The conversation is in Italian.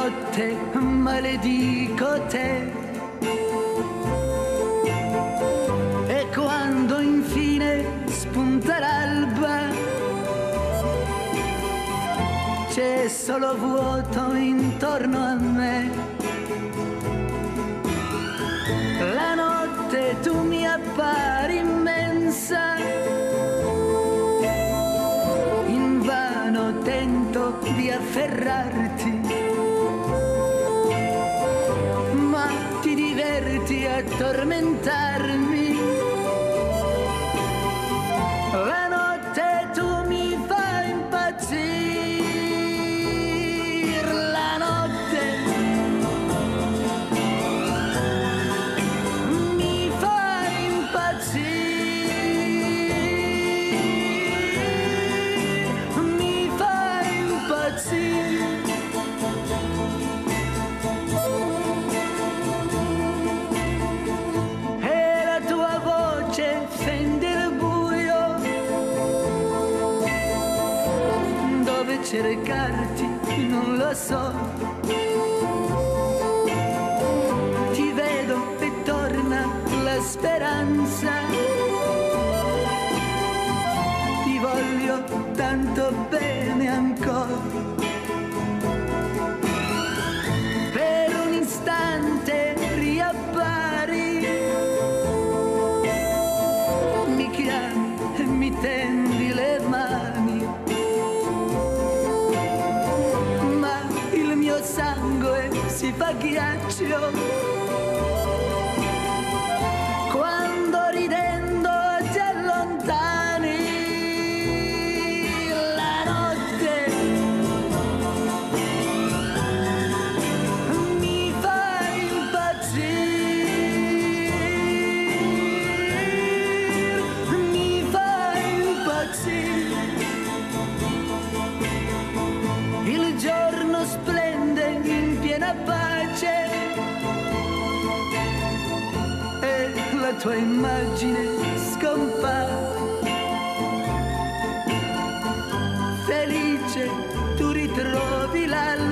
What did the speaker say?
notte maledico te. E quando infine spunta l'alba, c'è solo vuoto intorno a me. La notte tu mi appari immensa, invano tento di afferrarti, ma ti diverti a tormentarmi. La notte tu mi fai impazzire, la notte mi fai impazzire, mi fai impazzire. E la tua voce fende il buio, dove cercarti non lo so. Ti vedo e torna la speranza, ti voglio tanto bene ancora. Per un istante riappari, mi chiami e mi tendi le mani, ma il mio sangue si fa ghiaccio quando ridendo ti allontani. La notte mi fai impazzire, mi fai impazzire. Il giorno splende in piena pace e la tua immagine scompare. Felice tu ritrovi l'alba